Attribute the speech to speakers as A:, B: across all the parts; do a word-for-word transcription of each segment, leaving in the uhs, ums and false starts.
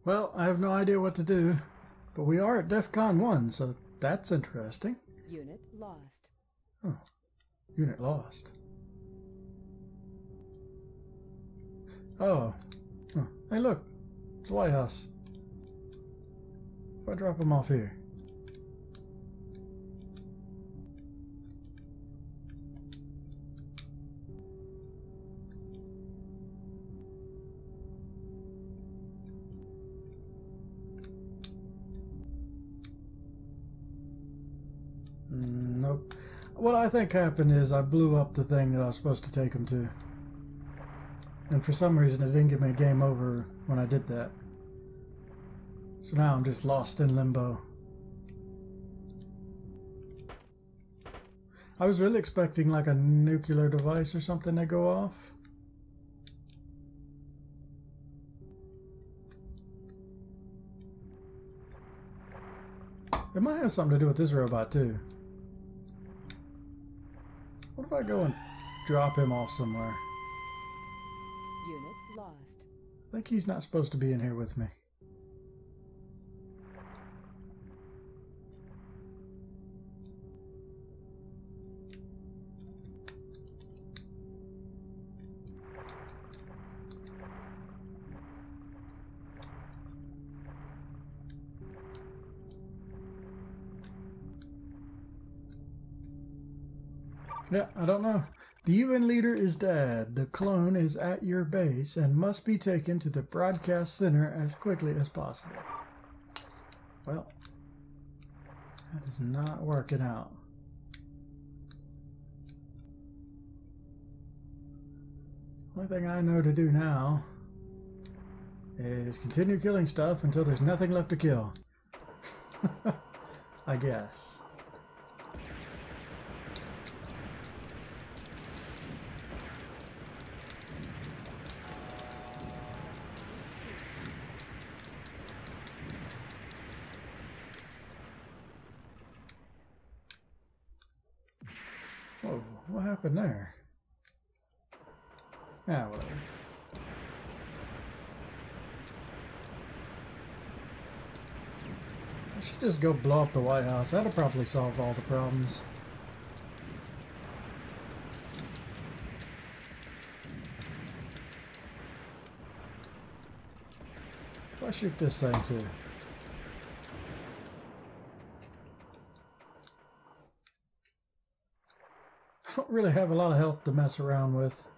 A: Well, I have no idea what to do, but we are at Defcon one, so that's interesting.
B: Unit lost.
A: Oh, unit lost. Oh. Oh. Hey, look. It's the White House. If I drop them off here. Nope. What I think happened is I blew up the thing that I was supposed to take them to. And for some reason it didn't give me a game over when I did that. So now I'm just lost in limbo. I was really expecting like a nuclear device or something to go off. It might have something to do with this robot too. What if I go and drop him off somewhere?
B: Unit lost.
A: I think he's not supposed to be in here with me. Yeah, I don't know. The U N leader is dead. The clone is at your base and must be taken to the broadcast center as quickly as possible. Well, that is not working out. Only thing I know to do now is continue killing stuff until there's nothing left to kill. I guess. Whoa, what happened there? Yeah, whatever. I should just go blow up the White House. That'll probably solve all the problems. If I shoot this thing too. I don't really have a lot of health to mess around with.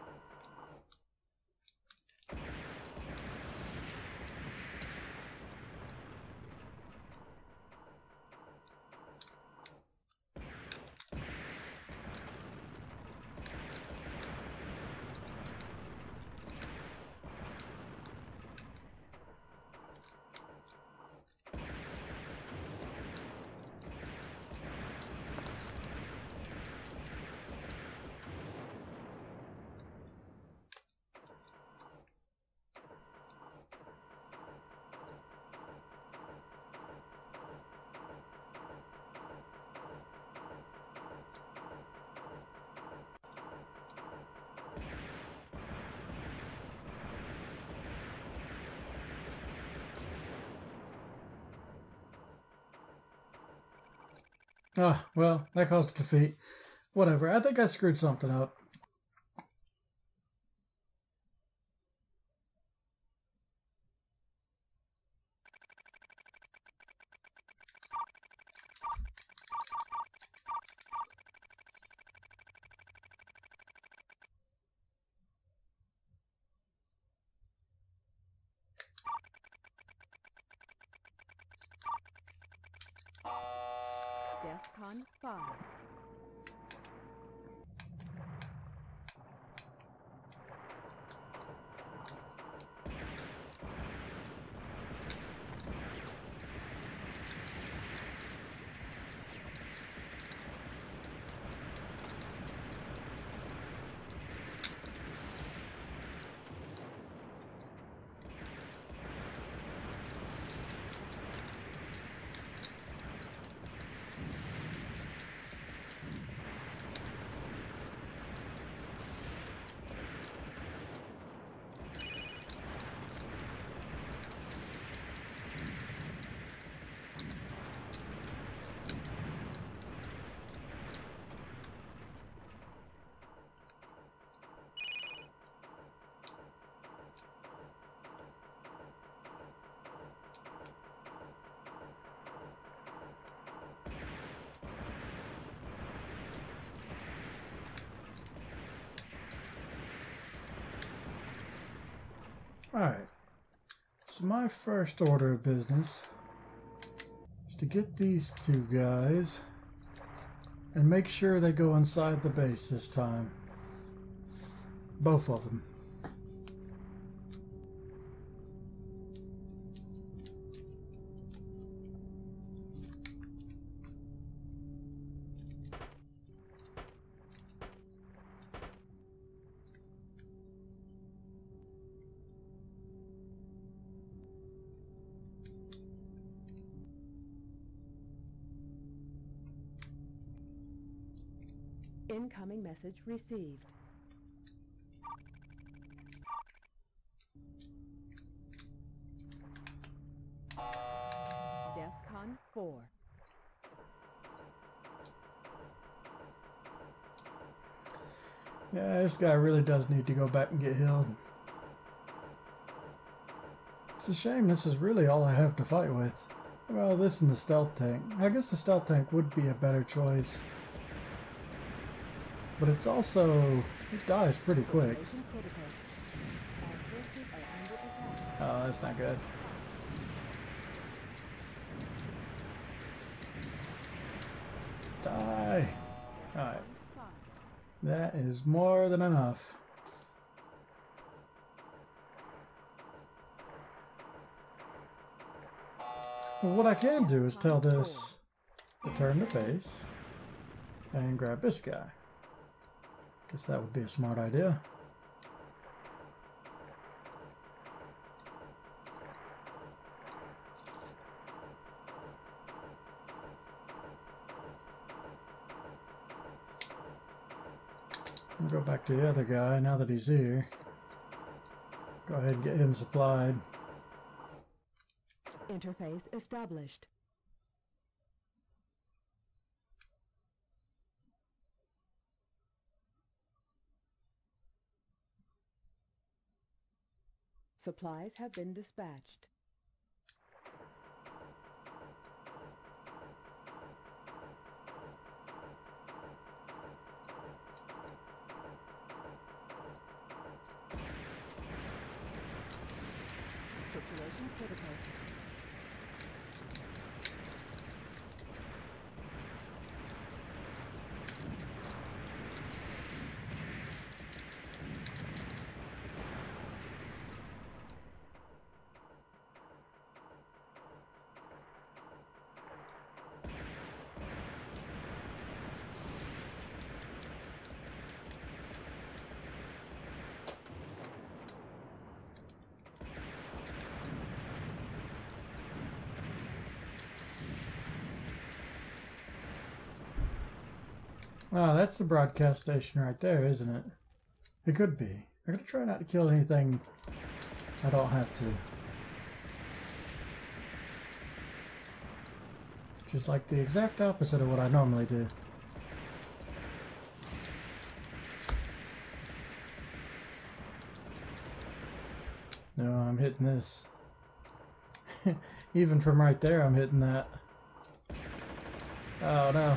A: Ah, well, that caused a defeat. Whatever, I think I screwed something up.
B: Defcon five.
A: Alright. So my first order of business is to get these two guys and make sure they go inside the base this time. Both of them.
B: Incoming message received. Defcon four.
A: Yeah, this guy really does need to go back and get healed. It's a shame this is really all I have to fight with. Well, this and the stealth tank. I guess the stealth tank would be a better choice. But it's also... it dies pretty quick. Oh, that's not good. Die! Alright. That is more than enough. Well, what I can do is tell this, return to base, and grab this guy. Guess that would be a smart idea. I'll go back to the other guy now that he's here. Go ahead and get him supplied.
B: Interface established. Supplies have been dispatched. Situation critical.
A: Wow, that's the broadcast station right there, isn't it? It could be. I'm gonna try not to kill anything I don't have to. Which is like the exact opposite of what I normally do. No, I'm hitting this. Even from right there, I'm hitting that. Oh no.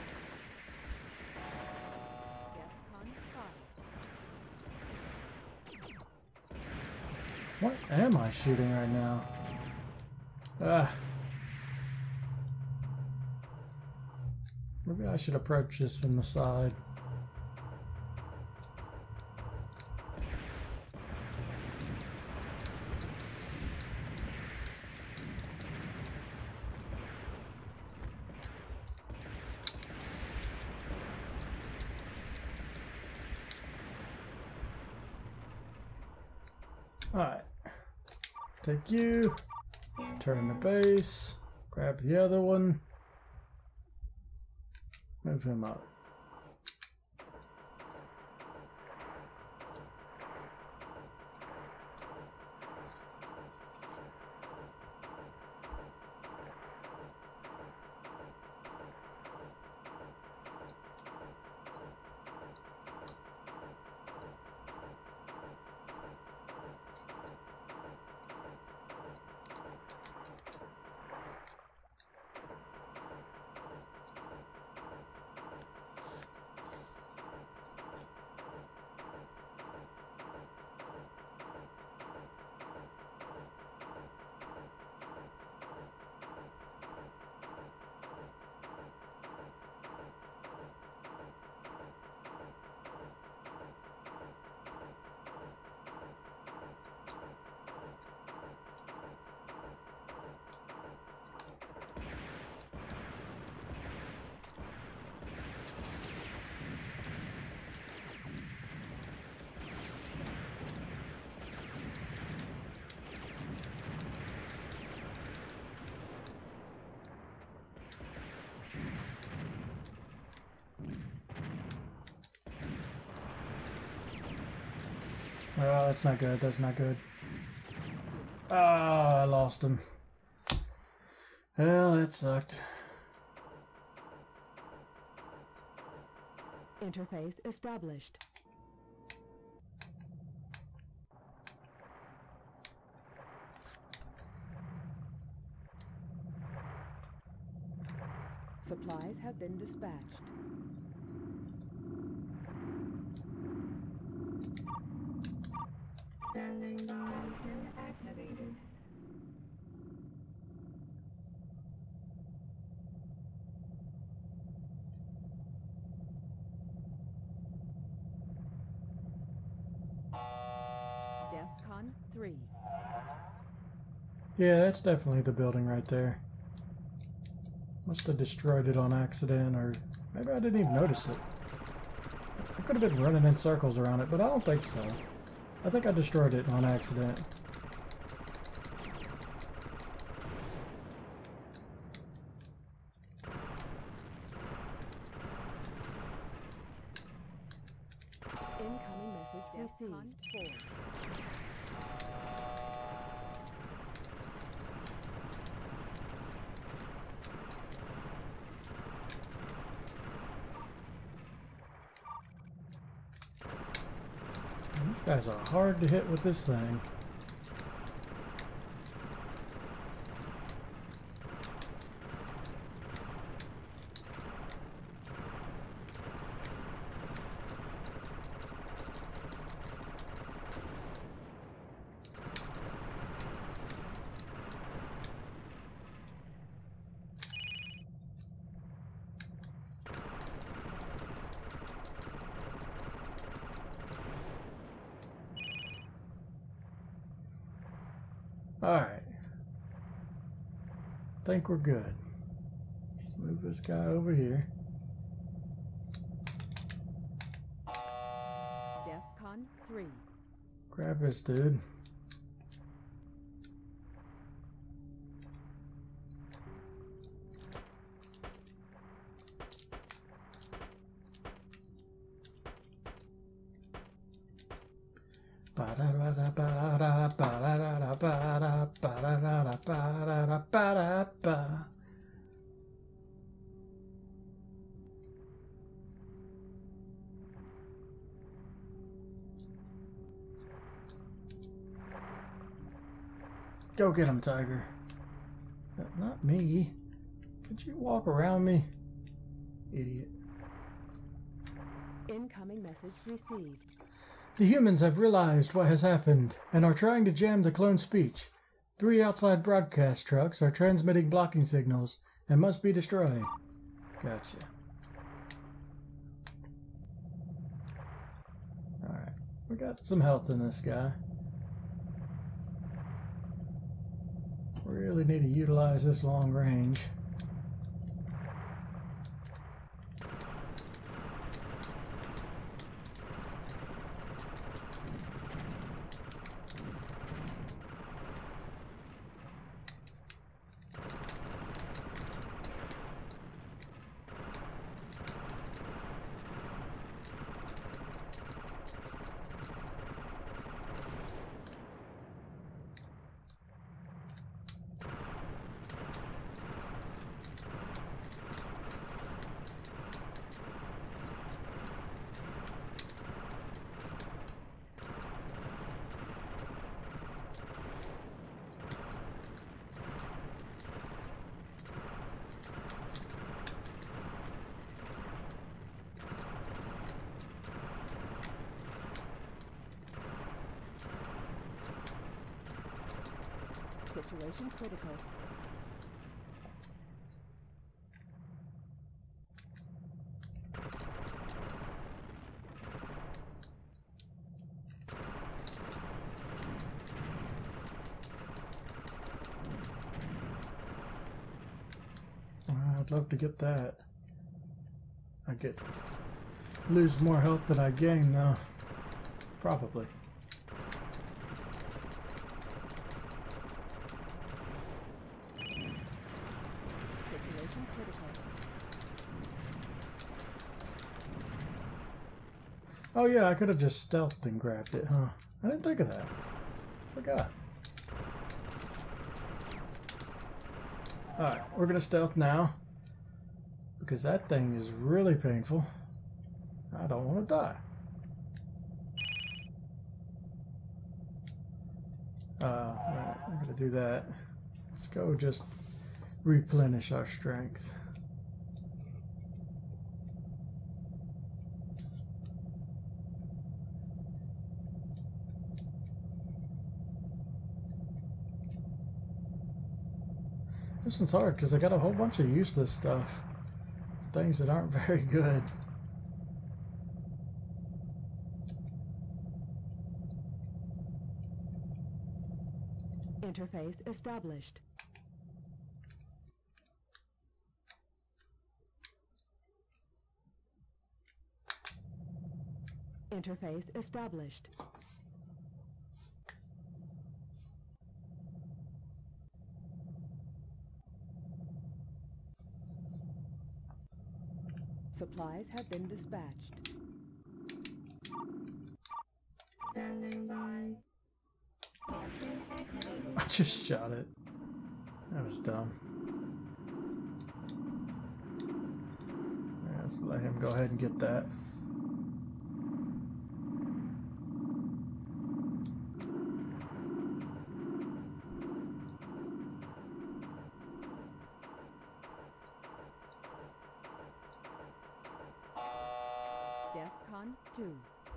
A: What am I shooting right now? Ah. Maybe I should approach this from the side. Alright. Take you, turn the base, grab the other one, move him up. Oh, that's not good. That's not good. Ah, I lost him. Well, that sucked.
B: Interface established. Supplies have been dispatched.
C: Standing by activated.
B: Defcon three.
A: Yeah, that's definitely the building right there. Must have destroyed it on accident, or maybe I didn't even notice it. I could have been running in circles around it, but I don't think so. I think I destroyed it on accident.
B: Incoming message received. Four.
A: These guys are hard to hit with this thing. Alright. Think we're good. Let's move this guy over here.
B: Defcon three.
A: Grab this dude. Ba-da-ba-da-ba-da-ba-da-ba-da-ba-da-ba-da-ba-da-ba. Go get him, Tiger. Not me. Could you walk around me? Idiot.
B: Incoming message received.
A: The humans have realized what has happened and are trying to jam the clone speech. Three outside broadcast trucks are transmitting blocking signals and must be destroyed. Gotcha. Alright, we got some health in this guy. We really need to utilize this long range.
B: Situation critical.
A: I'd love to get that. I get lose more health than I gain though. Probably.
B: Situation critical.
A: Oh yeah, I could have just stealthed and grabbed it, huh? I didn't think of that. Forgot. Alright, we're gonna stealth now. Because that thing is really painful. I don't want to die. Uh, right, I'm gonna do that. Let's go just replenish our strength. This one's hard because I got a whole bunch of useless stuff. Things that aren't very good.
B: Interface established. Interface established. Supplies have been dispatched.
C: Standing by.
A: I just shot it. That was dumb. Yeah, let's let him go ahead and get that.
B: Defcon two.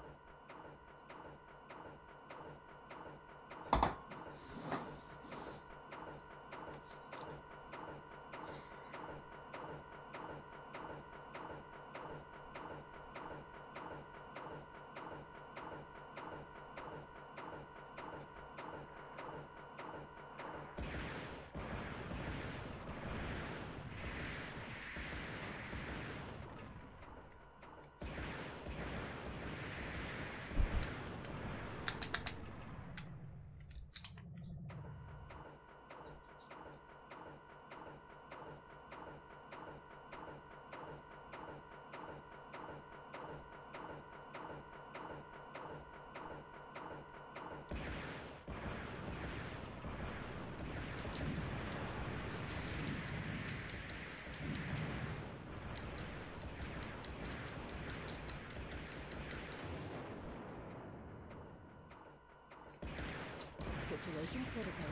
B: Situation critical.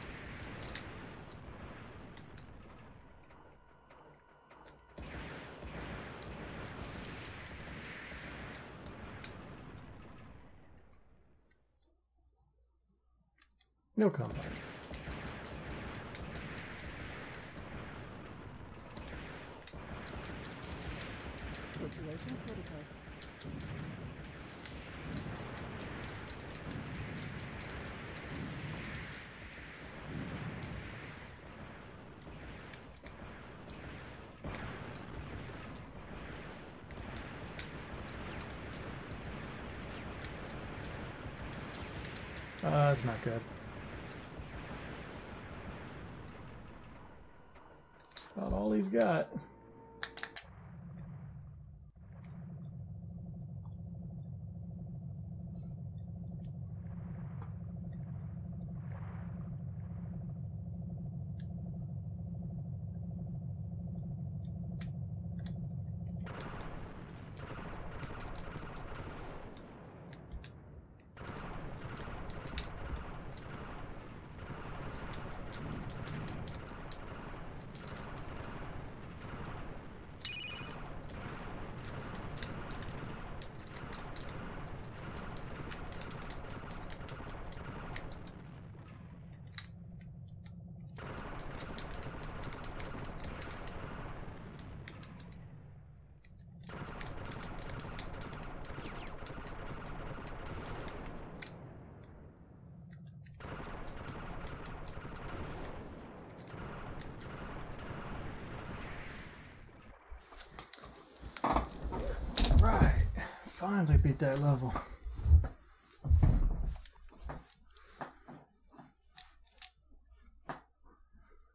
A: No combat.
B: Situation critical.
A: Uh, that's not good. About all he's got. Right, finally beat that level.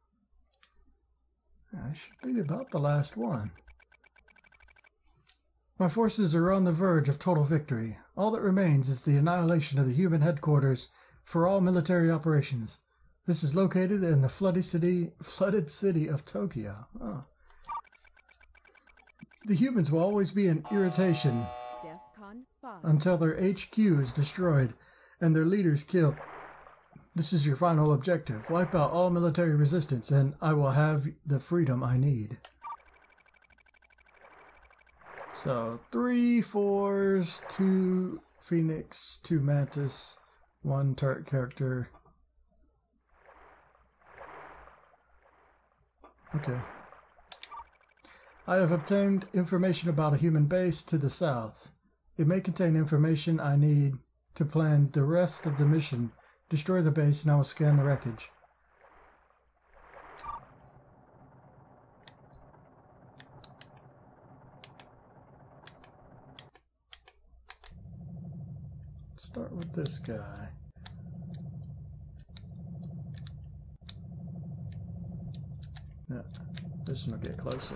A: That should be about the last one. My forces are on the verge of total victory. All that remains is the annihilation of the human headquarters for all military operations. This is located in the flooded city, flooded city of Tokyo. Oh. The humans will always be an irritation
B: Defcon five.
A: until their H Q is destroyed and their leaders killed. This is your final objective. Wipe out all military resistance and I will have the freedom I need. So, three fours, two Phoenix, two Mantis, one turret character. Okay. I have obtained information about a human base to the south. It may contain information I need to plan the rest of the mission. Destroy the base and I will scan the wreckage. Start with this guy. Yeah, this one will get closer.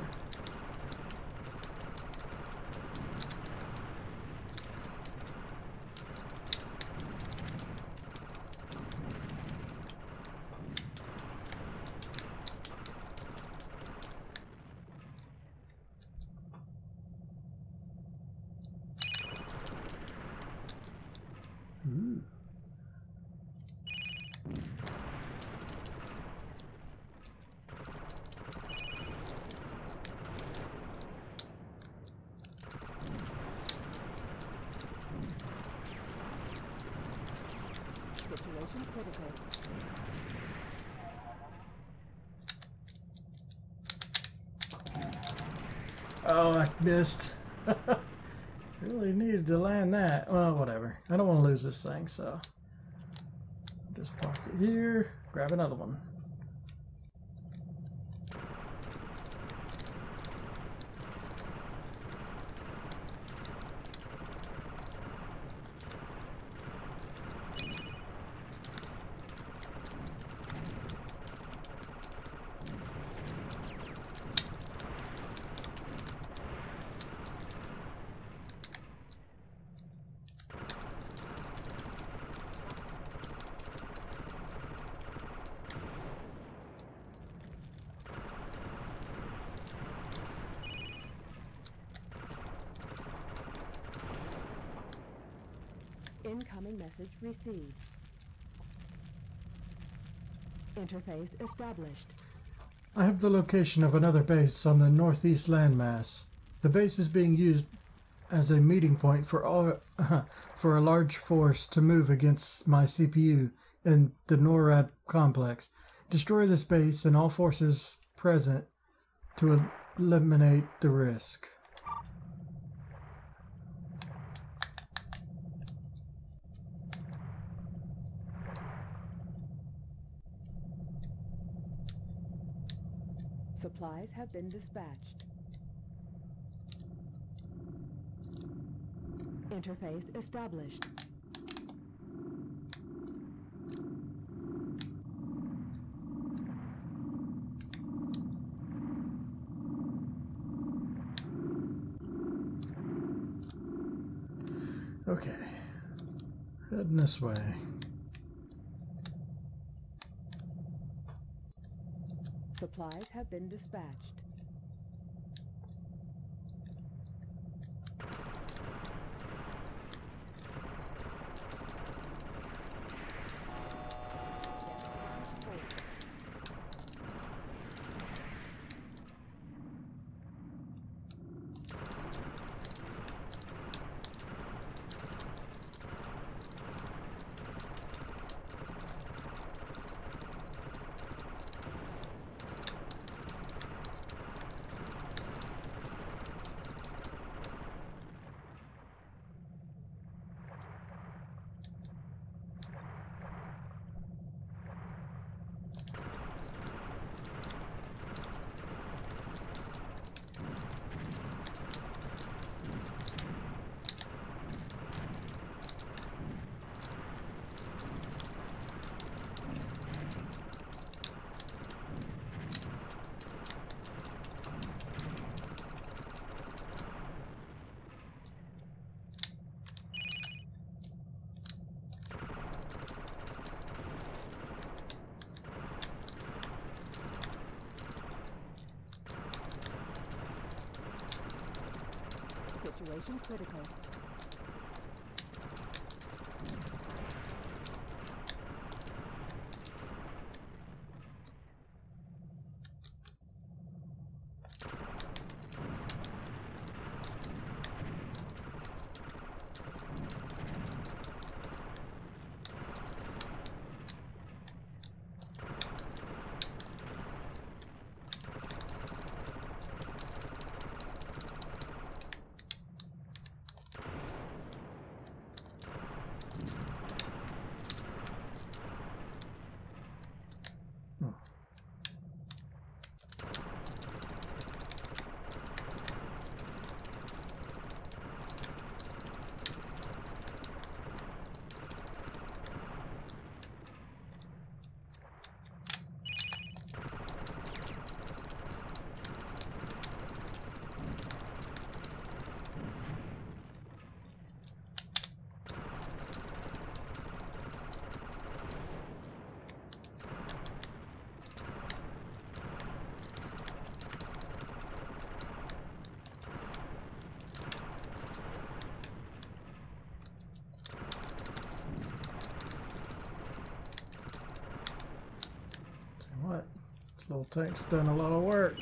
A: Ooh.
B: Situation critical.
A: Oh, I missed. Really needed to land that. Well, whatever. I don't want to lose this thing, so just park it here. Grab another one.
B: Incoming message received. Interface established.
A: I have the location of another base on the northeast landmass. The base is being used as a meeting point for all for a large force to move against my C P U in the NORAD complex. Destroy this base and all forces present to eliminate the risk.
B: Supplies have been dispatched. Interface established.
A: Okay. Heading this way.
B: Supplies have been dispatched. Situation critical.
A: What? This little tank's done a lot of work.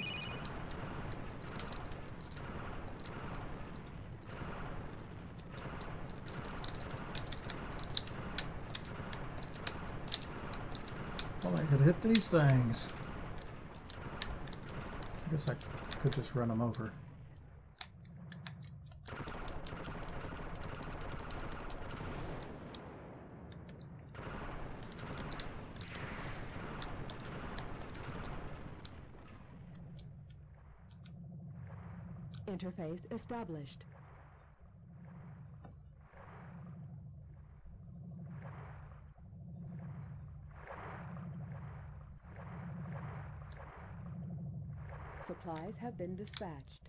A: Thought I could hit these things. I guess I could just run them over.
B: Interface established. Supplies have been dispatched.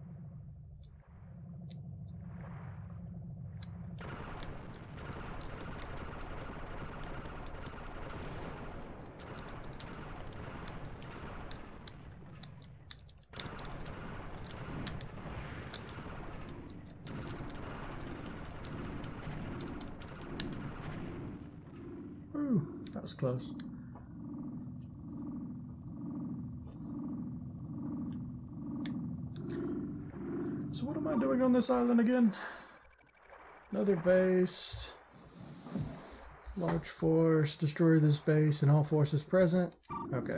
A: Ooh, that was close. So what am I doing on this island again? Another base. Large force. Destroy this base and all forces present. Okay.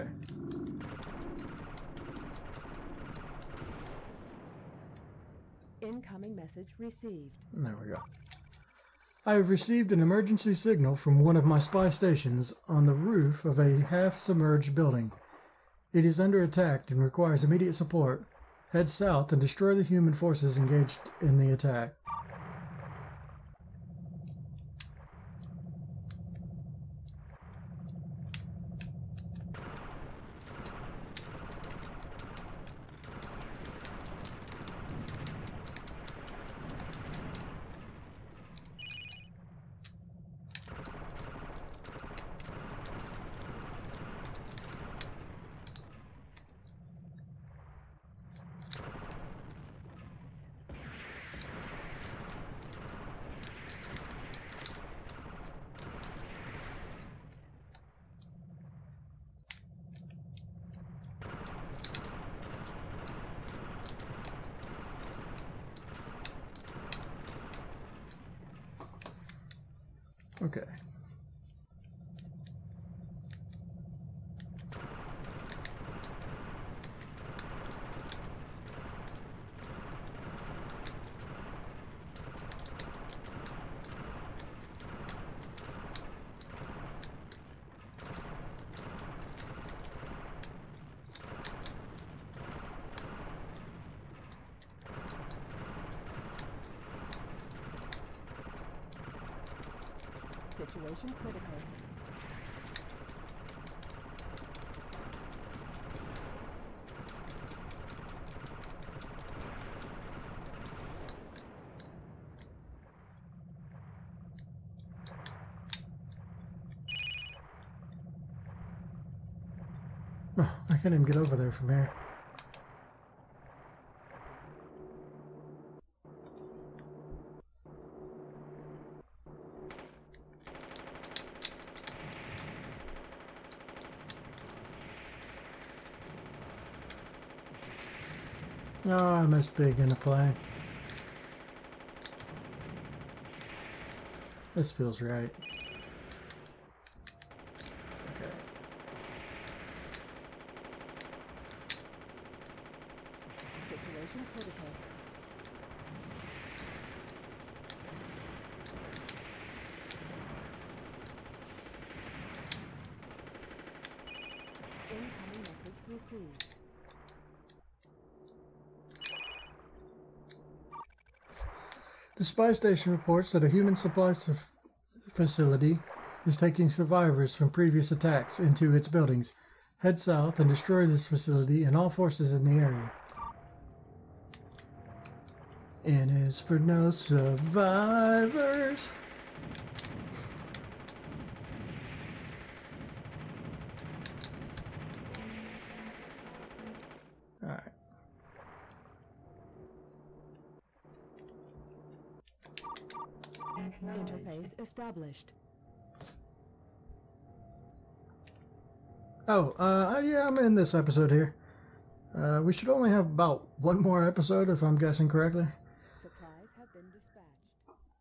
B: Incoming message received.
A: There we go. I have received an emergency signal from one of my spy stations on the roof of a half-submerged building. It is under attack and requires immediate support. Head south and destroy the human forces engaged in the attack. Okay.
B: Situation critical.
A: Oh, I can't even get over there from here. Oh, I missed big in the plane. This feels right. Okay.
B: Situation critical. Incoming message received.
A: The spy station reports that a human supply f- facility is taking survivors from previous attacks into its buildings. Head south and destroy this facility and all forces in the area. N is for no survivors. Alright.
B: Interface established.
A: Oh, uh, yeah, I'm in this episode here. Uh, we should only have about one more episode, if I'm guessing correctly.
B: Supplies have been dispatched.